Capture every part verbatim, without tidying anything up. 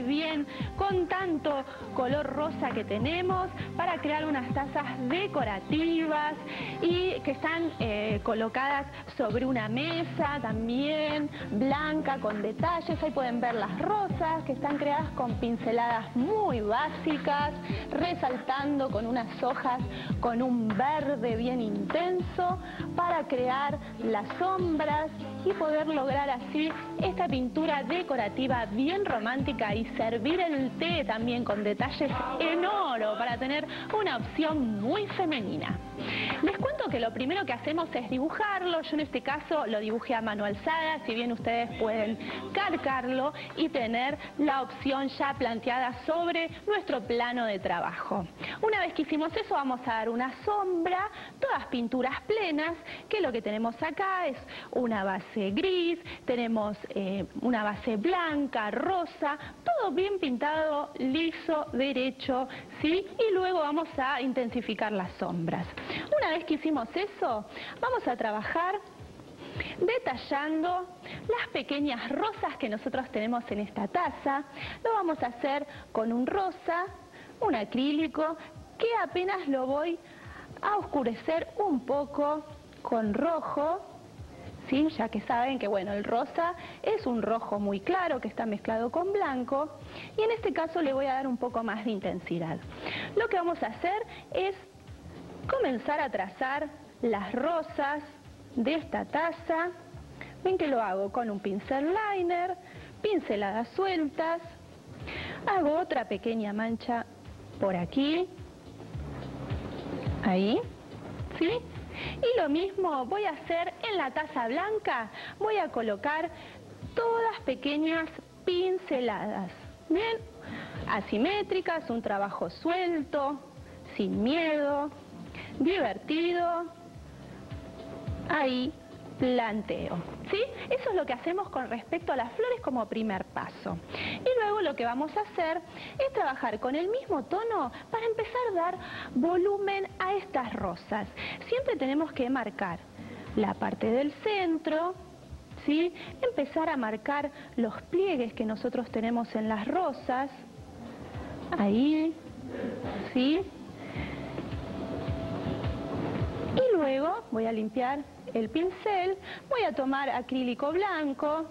bien con tanto color rosa que tenemos para crear unas tazas decorativas y que están eh, colocadas sobre una mesa también, blanca, con detalles. Ahí pueden ver las rosas que están creadas con pinceladas muy básicas, resaltando con unas hojas con un verde bien intenso para crear las sombras y poder lograr así esta pintura decorativa bien romántica y servir el té también con detalles en oro para tener una opción muy femenina. Les cuento que lo primero que hacemos es dibujarlo. Yo en este caso lo dibujé a mano alzada, si bien ustedes pueden calcarlo y tener la opción ya planteada sobre nuestro plano de trabajo. Una vez que hicimos eso vamos a dar una sombra, todas pinturas plenas, que lo que tenemos acá es una base gris, tenemos eh, una base blanca, rosa, todo bien pintado, liso, derecho, ¿sí? Y luego vamos a intensificar las sombras. Una vez que hicimos eso, vamos a trabajar detallando las pequeñas rosas que nosotros tenemos en esta taza. Lo vamos a hacer con un rosa, un acrílico, que apenas lo voy a oscurecer un poco con rojo, ¿sí? Ya que saben que bueno, el rosa es un rojo muy claro que está mezclado con blanco, y en este caso le voy a dar un poco más de intensidad. Lo que vamos a hacer es comenzar a trazar las rosas de esta taza. Ven que lo hago con un pincel liner, pinceladas sueltas, hago otra pequeña mancha por aquí, ahí, ¿sí? Y lo mismo voy a hacer en la taza blanca, voy a colocar todas pequeñas pinceladas, bien, asimétricas, un trabajo suelto, sin miedo, divertido, ahí planteo, ¿sí? Eso es lo que hacemos con respecto a las flores como primer paso. Y luego lo que vamos a hacer es trabajar con el mismo tono para empezar a dar volumen a estas rosas. Siempre tenemos que marcar la parte del centro, ¿sí? Empezar a marcar los pliegues que nosotros tenemos en las rosas, ahí, ¿sí? Y luego voy a limpiar el pincel, voy a tomar acrílico blanco,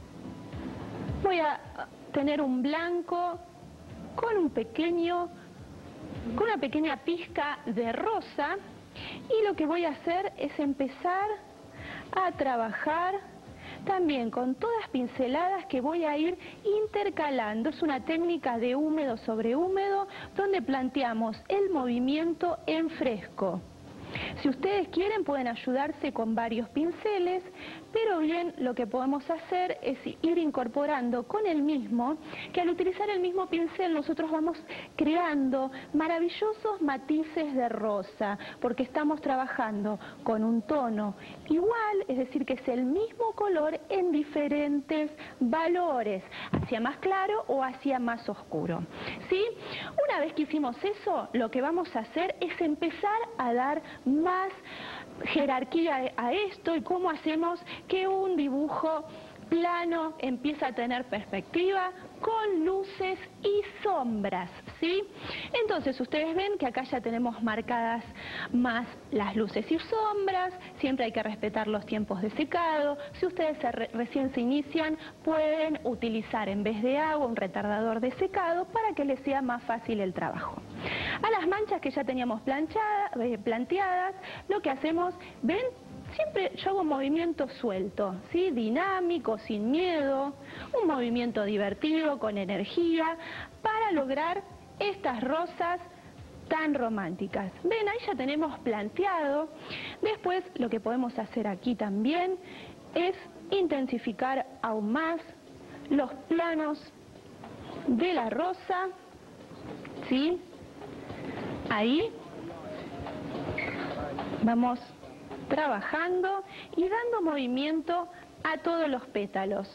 voy a tener un blanco con un pequeño, con una pequeña pizca de rosa, y lo que voy a hacer es empezar a trabajar también con todas pinceladas que voy a ir intercalando. Es una técnica de húmedo sobre húmedo donde planteamos el movimiento en fresco. Si ustedes quieren pueden ayudarse con varios pinceles, pero bien lo que podemos hacer es ir incorporando con el mismo, que al utilizar el mismo pincel nosotros vamos creando maravillosos matices de rosa, porque estamos trabajando con un tono igual, es decir, que es el mismo color en diferentes valores, hacia más claro o hacia más oscuro, ¿sí? Una vez que hicimos eso, lo que vamos a hacer es empezar a dar más jerarquía a esto y cómo hacemos que un dibujo plano empiece a tener perspectiva con luces y sombras, ¿sí? Entonces ustedes ven que acá ya tenemos marcadas más las luces y sombras, siempre hay que respetar los tiempos de secado. Si ustedes se re recién se inician, pueden utilizar en vez de agua un retardador de secado para que les sea más fácil el trabajo. A las manchas que ya teníamos planchada, eh, planteadas, lo que hacemos, ven, siempre yo hago un movimiento suelto, ¿sí? Dinámico, sin miedo, un movimiento divertido, con energía, para lograr estas rosas tan románticas. Ven, ahí ya tenemos planteado. Después lo que podemos hacer aquí también es intensificar aún más los planos de la rosa, ¿sí? Ahí vamos trabajando y dando movimiento a todos los pétalos.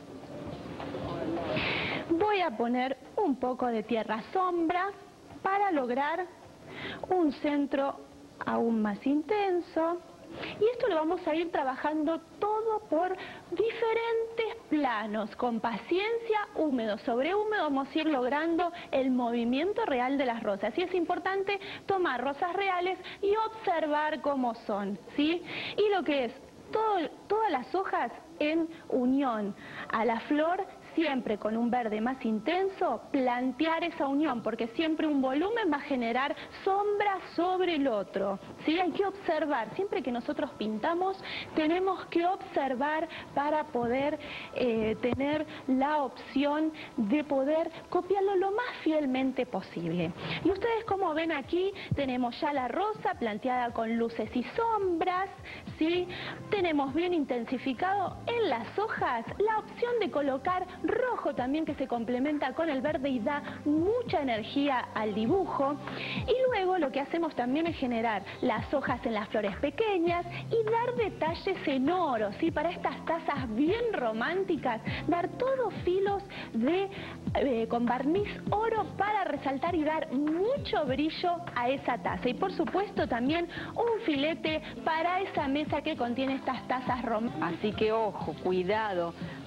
Voy a poner un poco de tierra sombra para lograr un centro aún más intenso, Y esto lo vamos a ir trabajando todo por diferentes planos, con paciencia, húmedo sobre húmedo, vamos a ir logrando el movimiento real de las rosas. Y es importante tomar rosas reales y observar cómo son, ¿sí? Y lo que es todo, todas las hojas en unión a la flor, siempre con un verde más intenso, plantear esa unión, porque siempre un volumen va a generar sombra sobre el otro, ¿sí? Hay que observar, siempre que nosotros pintamos, tenemos que observar para poder eh, tener la opción de poder copiarlo lo más fielmente posible. Y ustedes, como ven aquí, tenemos ya la rosa planteada con luces y sombras, ¿sí? Tenemos bien intensificado en las hojas la opción de colocar rojo también, que se complementa con el verde y da mucha energía al dibujo. Y luego lo que hacemos también es generar las hojas en las flores pequeñas y dar detalles en oro, ¿sí? Para estas tazas bien románticas, dar todos filos de eh, con barniz oro para resaltar y dar mucho brillo a esa taza. Y por supuesto también un filete para esa mesa que contiene estas tazas románticas. Así que ojo, cuidado.